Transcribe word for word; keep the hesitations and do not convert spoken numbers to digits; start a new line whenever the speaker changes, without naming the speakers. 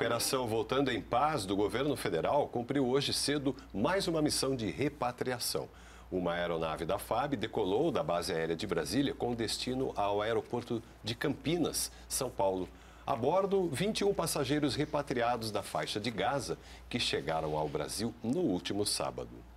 Operação Voltando em Paz do governo federal cumpriu hoje cedo mais uma missão de repatriação. Uma aeronave da F A B decolou da base aérea de Brasília com destino ao aeroporto de Campinas, São Paulo. A bordo, vinte e um passageiros repatriados da faixa de Gaza que chegaram ao Brasil no último sábado.